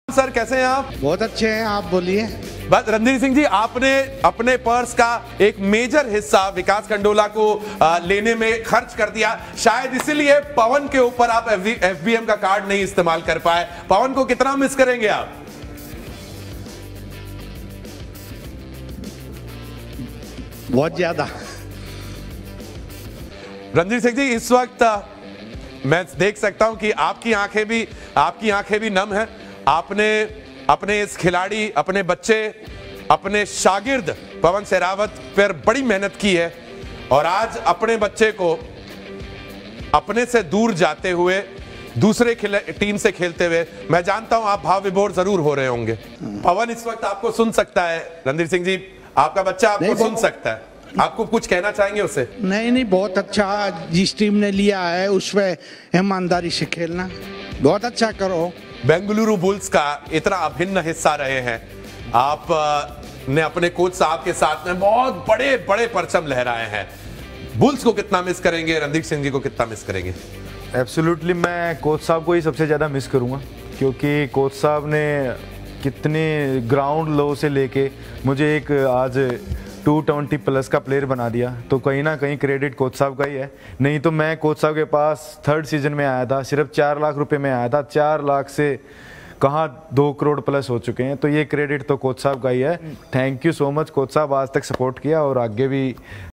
Sir कैसे हैं आप? बहुत अच्छे हैं, आप बोलिए। बस रणधीर सिंह जी, आपने अपने पर्स का एक मेजर हिस्सा विकास खंडोला को लेने में खर्च कर दिया। शायद इसीलिए पवन के ऊपर आप एफबीएम का कार्ड नहीं इस्तेमाल कर पाए। पवन को कितना मिस करेंगे आप? बहुत ज्यादा। रणधीर सिंह जी, इस वक्त मैं देख सकता हूं कि आपकी आंखें भी नम हैं। आपने अपने इस खिलाड़ी, अपने बच्चे, अपने शागिर्द पवन सहरावत पर बड़ी मेहनत की है और आज अपने बच्चे को अपने से दूर जाते हुए दूसरे टीम से खेलते हुए मैं जानता हूं आप भाव विभोर जरूर हो रहे होंगे। पवन इस वक्त आपको सुन सकता है। रणधीर सिंह जी, आपका बच्चा आपको सुन सकता है। आपको कुछ कहना चाहेंगे उससे? नहीं, बहुत अच्छा जिस टीम ने लिया है उसमें ईमानदारी से खेलना, बहुत अच्छा करो। बेंगलुरु बुल्स का इतना अभिन्न हिस्सा रहे हैं आप, ने अपने कोच साहब के साथ में बहुत बड़े बड़े परचम लहराए हैं। बुल्स को कितना मिस करेंगे? रणधीर सिंह जी को कितना मिस करेंगे? एब्सोल्युटली मैं कोच साहब को ही सबसे ज़्यादा मिस करूँगा, क्योंकि कोच साहब ने कितने ग्राउंड लो से लेके मुझे एक आज 220 प्लस का प्लेयर बना दिया। तो कहीं ना कहीं क्रेडिट कोच साहब का ही है। नहीं तो मैं कोच साहब के पास थर्ड सीजन में आया था, सिर्फ 4 लाख रुपए में आया था। 4 लाख से कहाँ 2 करोड़ प्लस हो चुके हैं। तो ये क्रेडिट तो कोच साहब का ही है। Thank you so much coach साहब, आज तक सपोर्ट किया और आगे भी